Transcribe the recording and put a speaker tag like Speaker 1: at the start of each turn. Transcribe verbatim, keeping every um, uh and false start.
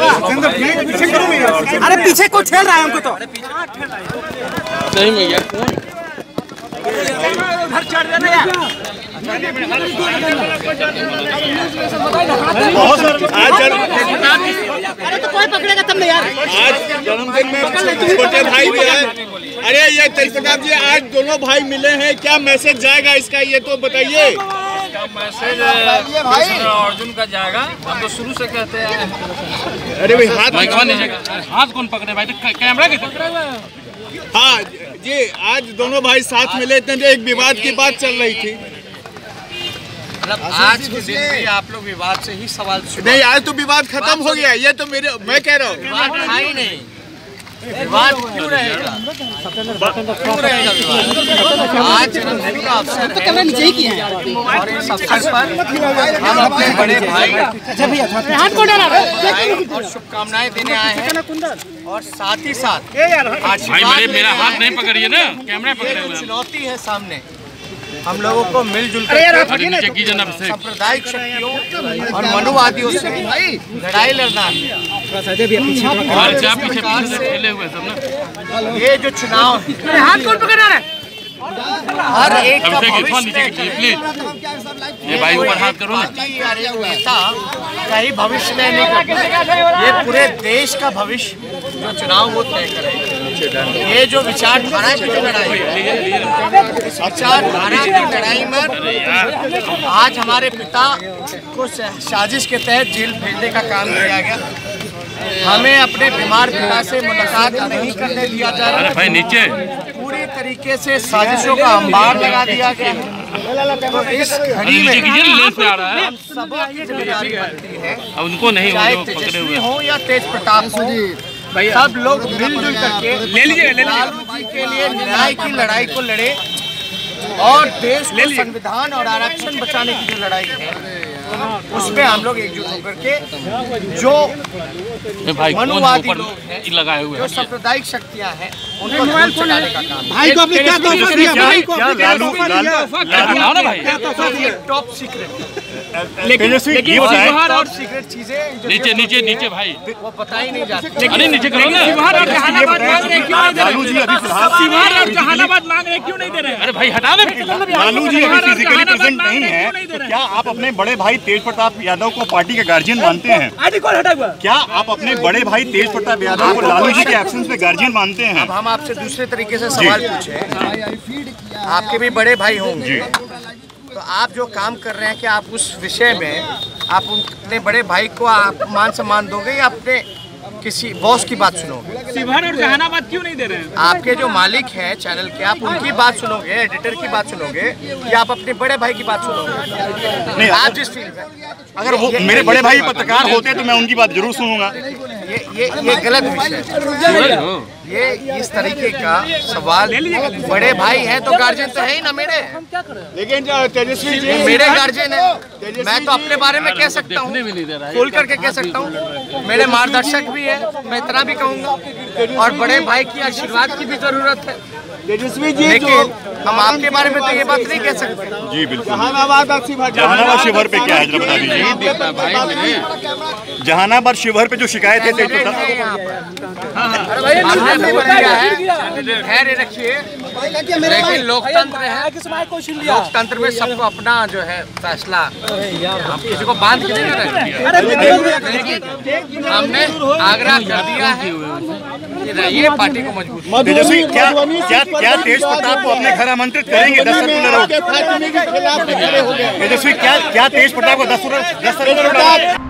Speaker 1: अरे पीछे को ठेल रहा है हमको तो।
Speaker 2: सही में यार
Speaker 1: घर चढ़ देना यार। अरे तो कोई पकड़ेगा तब नहीं यार।
Speaker 3: आज जन्मदिन में छोटे भाई भी है। अरे ये तेज प्रताप जी आज दोनों भाई मिले हैं, क्या मैसेज जाएगा इसका ये तो बताइए।
Speaker 4: मैसेज अर्जुन का जाएगा, हम तो शुरू से कहते हैं।
Speaker 3: अरे भाई हाथ
Speaker 2: हाथ कौन पकड़े भाई, कैमरा के
Speaker 3: हाँ जी, आज दोनों भाई साथ मिले थे, एक विवाद की बात चल रही थी।
Speaker 4: मतलब आज के दिन भी आप लोग विवाद से ही सवाल
Speaker 3: नहीं, आज तो विवाद खत्म हो गया। ये तो मेरे मैं कह रहा हूँ
Speaker 4: विवाद था ही नहीं, विवाद क्यों रहेगा, क्यों रहेगा विवाद। आज जन्मदिन का अवसर है और इस अवसर पर हम अपने बड़े भाई और शुभकामनाएं देने आए हैं और साथ ही साथ
Speaker 2: भाई मेरे मेरा हाथ नहीं पकड़िए ना, कैमरा पकड़े हुए हैं।
Speaker 4: चुनौती है सामने, हम लोगों को मिलजुल कर सांप्रदायिक शक्तियों और मनुवादियों से लड़ाई लड़ना है। ये जो चुनाव है,
Speaker 1: हाथ कौन पकड़ रहा है?
Speaker 4: हर एक का भविष्य
Speaker 2: ये भाई ऊपर हाथ करो ना।
Speaker 4: नेता का ही भविष्य तय नहीं करता, ये पूरे देश का भविष्य जो चुनाव वो तय करेगा। ये जो विचारधारा की जो लड़ाई है, विचारधारा की लड़ाई में आज हमारे पिता को साजिश के तहत जेल भेजने का काम किया गया। हमें अपने बीमार पिता से मुलाकात नहीं करने दिया जा रहा है।
Speaker 2: भाई नीचे
Speaker 4: पूरी तरीके से साजिशों का अंबार लगा दिया गया है। तो इस घड़ी में हम सबों की जिम्मेदारी बनती है,
Speaker 2: उनको नहीं
Speaker 4: चाहे तेजस्वी हो या तेज प्रताप हो, सब लोग मिलजुल करके ले लीजिए लालू जी के लिए न्याय की लड़ाई को लड़े और देश को संविधान और आरक्षण बचाने की जो लड़ाई है उसमें हम लोग एकजुट होकर के जो मनुवादी लोग हैं,
Speaker 2: लगाए हुए
Speaker 4: जो सांप्रदायिक शक्तियां हैं, उनको दूर चलाने का काम।
Speaker 1: भाई को आपने क्या तोहफा दिया? भाई को आपने क्या तोहफा दिया?
Speaker 4: ये top secret,
Speaker 2: Tejashwi
Speaker 4: top secret चीजें
Speaker 2: नीचे नीचे नीचे भाई
Speaker 4: वो पता ही नहीं जाती।
Speaker 2: अरे नीचे करो ना।
Speaker 1: शिवहर और जहानाबाद मांग रहे क्यों नहीं दे रहे?
Speaker 2: लालू जी अभी फिलहाल
Speaker 1: शिवहर और जहानाबाद मांग रहे क्यों नहीं दे रहे?
Speaker 2: अरे भाई हटा दे।
Speaker 5: लालू जी अभी फिजिकली प्रेजेंट नहीं है, तो क्या आप अपने बड़े भाई तेज प्रताप यादव को पार्टी के गार्जियन मानते हैं?
Speaker 1: आईडी कौन हटा हुआ?
Speaker 5: क्या आप अपने बड़े भाई तेज प्रताप यादव को लालू जी के एब्सेंस में गार्जियन मानते हैं?
Speaker 4: अब हम आपसे दूसरे तरीके से सवाल पूछे, आपके भी बड़े भाई होंगे, तो आप जो काम कर रहे हैं कि आप उस विषय में आप अपने बड़े भाई को आप मान सम्मान दोगे या अपने किसी बॉस की बात सुनोगे?
Speaker 1: शिवहर और जहानाबाद क्यों नहीं दे रहे हैं?
Speaker 4: आपके जो मालिक हैं चैनल के, आप उनकी बात सुनोगे, एडिटर की बात सुनोगे या आप अपने बड़े भाई की बात सुनोगे?
Speaker 5: नहीं,
Speaker 4: आप जिस फील्ड में,
Speaker 5: अगर वो मेरे बड़े भाई पत्रकार होते तो मैं उनकी बात जरूर सुनूंगा।
Speaker 4: ये ये ये गलत विषय है। ये इस तरीके का सवाल, बड़े भाई हैं तो गार्जियन तो है ही ना मेरे,
Speaker 3: लेकिन तेजस्वी जी
Speaker 4: मेरे गार्जियन है। मैं तो अपने बारे में कह सकता हूँ, खोल करके कह सकता हूँ, मेरे मार्गदर्शक भी है, मैं इतना भी कहूँगा, और बड़े भाई की आशीर्वाद की भी जरूरत है।
Speaker 3: तेजस्वी जी
Speaker 4: लेकिन हम आपके बारे में तो ये बात नहीं कह सकते।
Speaker 5: जी बिल्कुल।
Speaker 3: जहानाबाद
Speaker 5: जहानाबाद शिवहर पे क्या है जरा बता दीजिए। जहानाबाद शिवहर पे जो शिकायत है तेज प्रताप,
Speaker 4: धैर्य रखिए, लेकिन लोकतंत्र है, लोकतंत्र में सबको अपना जो है फैसला, हम किसी को बांध के नहीं रखते। हमने आग्रह कर दिया है कि रहिए, पार्टी को मजबूत।
Speaker 5: तेजस्वी क्या क्या क्या तेज प्रताप को अपने घर आमंत्रित करेंगे? दस सर्कुलर
Speaker 3: के खिलाफ
Speaker 5: तेजस्वी क्या क्या तेज प्रताप को दस सर्कुलर